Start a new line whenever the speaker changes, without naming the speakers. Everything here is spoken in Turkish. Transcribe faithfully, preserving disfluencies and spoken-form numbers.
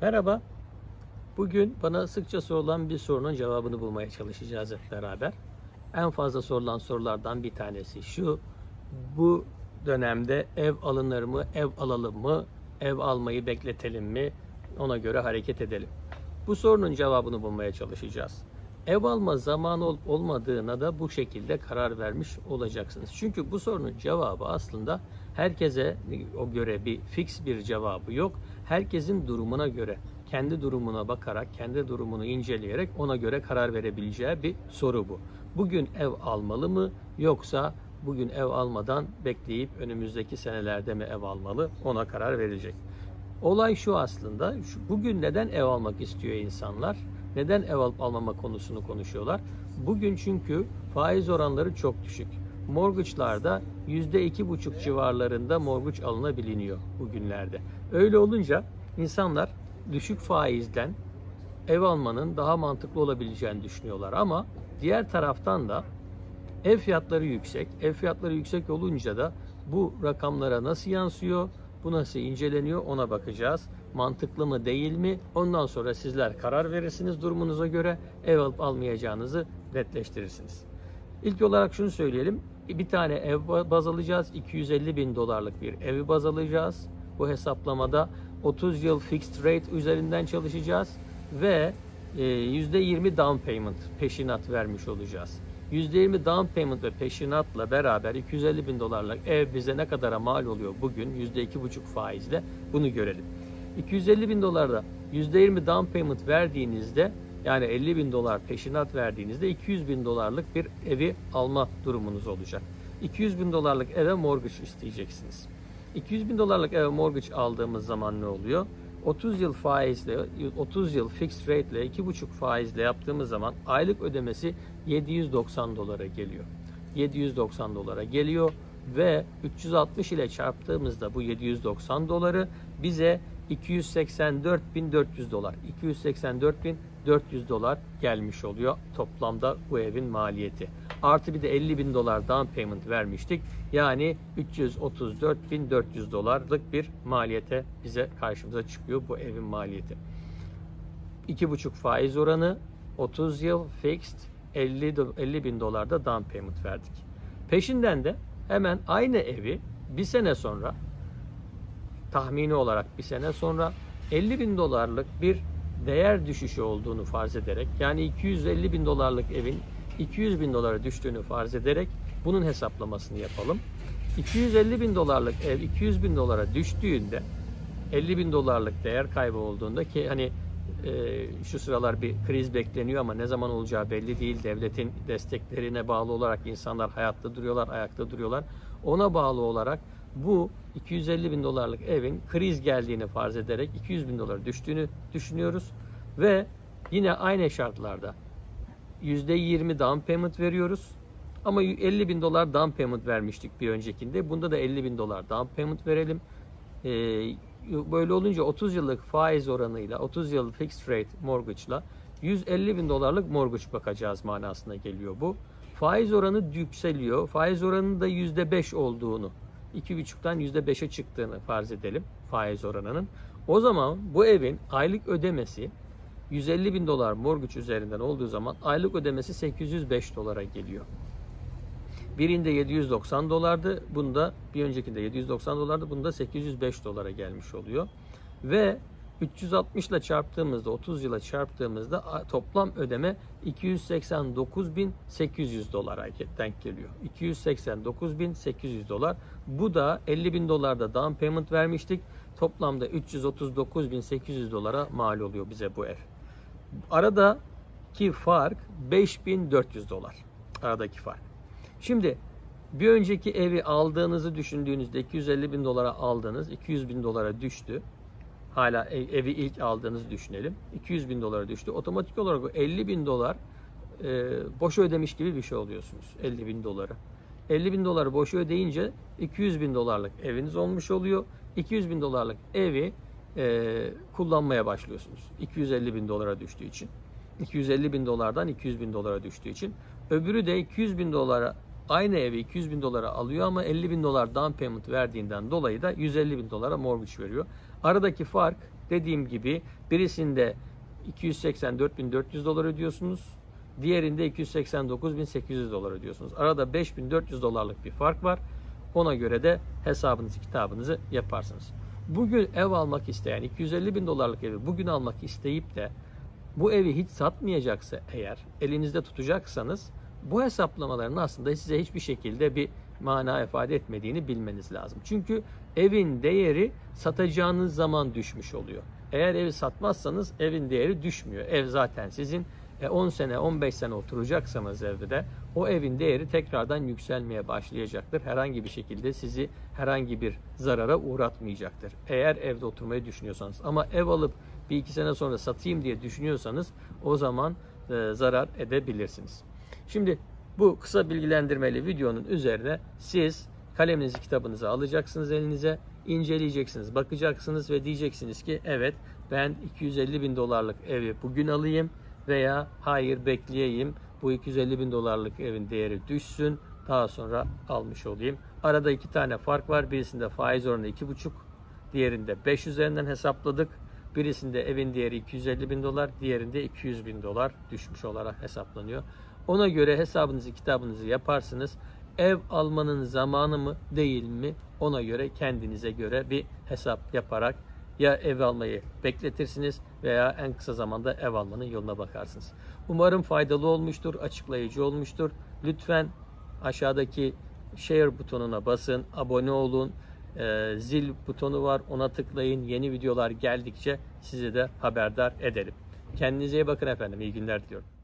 Merhaba. Bugün bana sıkça sorulan bir sorunun cevabını bulmaya çalışacağız hep beraber. En fazla sorulan sorulardan bir tanesi şu: bu dönemde ev alınır mı, ev alalım mı, ev almayı bekletelim mi, ona göre hareket edelim. Bu sorunun cevabını bulmaya çalışacağız. Ev alma zamanı olup olmadığına da bu şekilde karar vermiş olacaksınız. Çünkü bu sorunun cevabı aslında herkese o göre bir fix bir cevabı yok. Herkesin durumuna göre, kendi durumuna bakarak, kendi durumunu inceleyerek ona göre karar verebileceği bir soru bu. Bugün ev almalı mı, yoksa bugün ev almadan bekleyip önümüzdeki senelerde mi ev almalı, ona karar verecek. Olay şu aslında: şu, bugün neden ev almak istiyor insanlar? Neden ev alıp almama konusunu konuşuyorlar? Bugün çünkü faiz oranları çok düşük. Mortgage'larda yüzde iki buçuk civarlarında mortgage alınabiliyor bugünlerde. Öyle olunca insanlar düşük faizden ev almanın daha mantıklı olabileceğini düşünüyorlar. Ama diğer taraftan da ev fiyatları yüksek. Ev fiyatları yüksek olunca da bu rakamlara nasıl yansıyor, bu nasıl inceleniyor, ona bakacağız. Mantıklı mı değil mi? Ondan sonra sizler karar verirsiniz, durumunuza göre ev alıp almayacağınızı netleştirirsiniz. İlk olarak şunu söyleyelim: bir tane ev baz alacağız. iki yüz elli bin dolarlık bir evi baz alacağız. Bu hesaplamada otuz yıl fixed rate üzerinden çalışacağız ve yüzde yirmi down payment, peşinat vermiş olacağız. yüzde yirmi down payment ve peşinatla beraber iki yüz elli bin dolarlık ev bize ne kadara mal oluyor bugün yüzde iki buçuk faizle, bunu görelim. iki yüz elli bin dolarda yüzde yirmi down payment verdiğinizde, yani elli bin dolar peşinat verdiğinizde iki yüz bin dolarlık bir evi alma durumunuz olacak. iki yüz bin dolarlık eve mortgage isteyeceksiniz. iki yüz bin dolarlık eve mortgage aldığımız zaman ne oluyor? otuz yıl faizle, otuz yıl fixed rate ile iki buçuk faizle yaptığımız zaman aylık ödemesi yedi yüz doksan dolara geliyor. yedi yüz doksan dolara geliyor ve üç yüz altmış ile çarptığımızda bu yedi yüz doksan doları bize iki yüz seksen dört bin dört yüz dolar, iki yüz seksen dört bin dört yüz dolar gelmiş oluyor toplamda bu evin maliyeti. Artı bir de elli bin dolar down payment vermiştik. Yani üç yüz otuz dört bin dört yüz dolarlık bir maliyete bize karşımıza çıkıyor bu evin maliyeti. iki buçuk faiz oranı, otuz yıl fixed, elli bin dolarda down payment verdik. Peşinden de hemen aynı evi bir sene sonra, tahmini olarak bir sene sonra elli bin dolarlık bir değer düşüşü olduğunu farz ederek, yani iki yüz elli bin dolarlık evin iki yüz bin dolara düştüğünü farz ederek bunun hesaplamasını yapalım. iki yüz elli bin dolarlık ev iki yüz bin dolara düştüğünde, elli bin dolarlık değer kaybı olduğunda, ki hani e, şu sıralar bir kriz bekleniyor ama ne zaman olacağı belli değil. Devletin desteklerine bağlı olarak insanlar hayatta duruyorlar, ayakta duruyorlar. Ona bağlı olarak bu iki yüz elli bin dolarlık evin kriz geldiğini farz ederek iki yüz bin dolara düştüğünü düşünüyoruz ve yine aynı şartlarda yüzde yirmi down payment veriyoruz. Ama elli bin dolar down payment vermiştik bir öncekinde. Bunda da elli bin dolar down payment verelim. Ee, böyle olunca otuz yıllık faiz oranıyla, otuz yıl fixed rate mortgage'la yüz elli bin dolarlık mortgage bakacağız manasına geliyor bu. Faiz oranı yükseliyor. Faiz oranının da yüzde beş olduğunu, iki buçuktan yüzde beşe çıktığını farz edelim faiz oranının. O zaman bu evin aylık ödemesi yüz elli bin dolar mortgage üzerinden olduğu zaman aylık ödemesi sekiz yüz beş dolara geliyor. Birinde yedi yüz doksan dolardı, bunda bir öncekinde yedi yüz doksan dolardı, bunda sekiz yüz beş dolara gelmiş oluyor. Ve üç yüz altmış ile çarptığımızda, otuz yıla çarptığımızda toplam ödeme iki yüz seksen dokuz bin sekiz yüz dolara denk geliyor. iki yüz seksen dokuz bin sekiz yüz dolar. Bu da elli bin dolarda down payment vermiştik. Toplamda üç yüz otuz dokuz bin sekiz yüz dolara mal oluyor bize bu ev. Aradaki fark beş bin dört yüz dolar. Aradaki fark. Şimdi bir önceki evi aldığınızı düşündüğünüzde iki yüz elli bin dolara aldınız, iki yüz bin dolara düştü. Hala evi ilk aldığınızı düşünelim. iki yüz bin dolara düştü. Otomatik olarak o elli bin dolar e, boşa ödemiş gibi bir şey oluyorsunuz. elli bin doları. elli bin doları boşa ödeyince iki yüz bin dolarlık eviniz olmuş oluyor. iki yüz bin dolarlık evi e, kullanmaya başlıyorsunuz. iki yüz elli bin dolara düştüğü için. iki yüz elli bin dolardan iki yüz bin dolara düştüğü için. Öbürü de iki yüz bin dolara, aynı evi iki yüz bin dolara alıyor ama elli bin dolar down payment verdiğinden dolayı da yüz elli bin dolara mortgage veriyor. Aradaki fark Dediğim gibi birisinde iki yüz seksen dört bin dört yüz dolar ödüyorsunuz. Diğerinde iki yüz seksen dokuz bin sekiz yüz dolar ödüyorsunuz. Arada beş bin dört yüz dolarlık bir fark var. Ona göre de hesabınızı, kitabınızı yaparsınız. Bugün ev almak isteyen, iki yüz elli bin dolarlık evi bugün almak isteyip de bu evi hiç satmayacaksa eğer, elinizde tutacaksanız bu hesaplamaların aslında size hiçbir şekilde bir mana ifade etmediğini bilmeniz lazım. Çünkü evin değeri satacağınız zaman düşmüş oluyor. Eğer evi satmazsanız evin değeri düşmüyor. Ev zaten sizin. on sene, on beş sene oturacaksanız evde de o evin değeri tekrardan yükselmeye başlayacaktır. Herhangi bir şekilde sizi herhangi bir zarara uğratmayacaktır. Eğer evde oturmayı düşünüyorsanız. Ama ev alıp bir iki sene sonra satayım diye düşünüyorsanız o zaman e, zarar edebilirsiniz. Şimdi bu kısa bilgilendirmeli videonun üzerine siz kaleminizi, kitabınızı alacaksınız elinize, inceleyeceksiniz, bakacaksınız ve diyeceksiniz ki evet ben iki yüz elli bin dolarlık evi bugün alayım veya hayır bekleyeyim, bu iki yüz elli bin dolarlık evin değeri düşsün, daha sonra almış olayım. Arada iki tane fark var. Birisinde faiz oranı iki buçuk, diğerinde beş üzerinden hesapladık. Birisinde evin değeri iki yüz elli bin dolar, diğerinde iki yüz bin dolar düşmüş olarak hesaplanıyor. Ona göre hesabınızı, kitabınızı yaparsınız. Ev almanın zamanı mı değil mi? Ona göre kendinize göre bir hesap yaparak ya ev almayı bekletirsiniz veya en kısa zamanda ev almanın yoluna bakarsınız. Umarım faydalı olmuştur, açıklayıcı olmuştur. Lütfen aşağıdaki share butonuna basın, abone olun. Ee, zil butonu var, ona tıklayın. Yeni videolar geldikçe sizi de haberdar ederim. Kendinize iyi bakın efendim. İyi günler diliyorum.